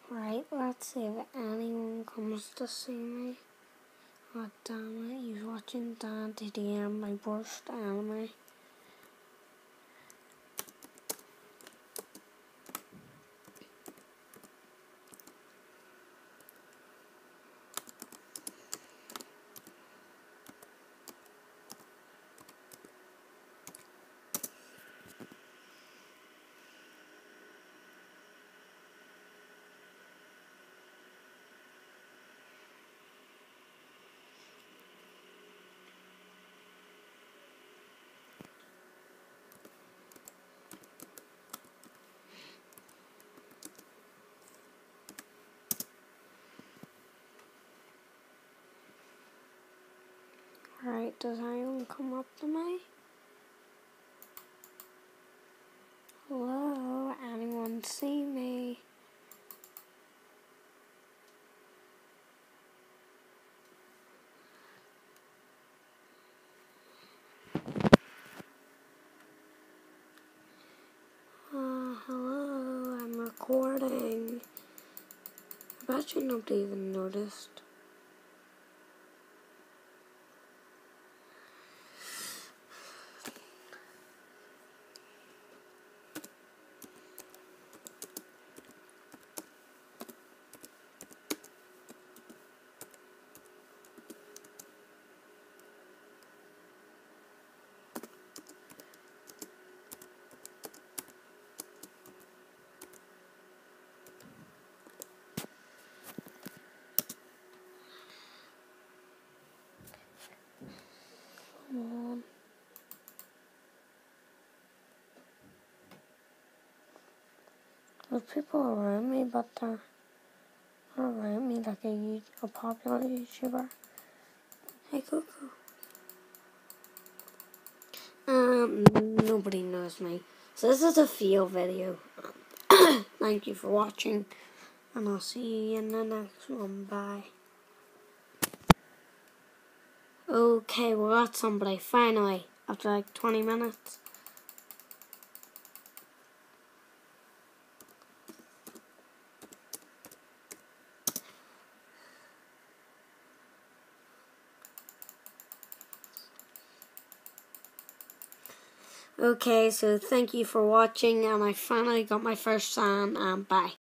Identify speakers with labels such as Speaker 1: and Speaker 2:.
Speaker 1: Right, let's see if anyone comes to see me. Oh damn it, he's watching Dad TDM, my worst anime. Right, does anyone come up to me? Hello, anyone see me? Hello, I'm recording. I bet you nobody even noticed. Come on. There's people around me, but they're not around me like a popular YouTuber. Hey, Cuckoo. Nobody knows me. So this is a fail video. Thank you for watching, and I'll see you in the next one. Bye. Okay, we got somebody, finally, after like 20 minutes. Okay, so thank you for watching, and I finally got my first sign, and bye.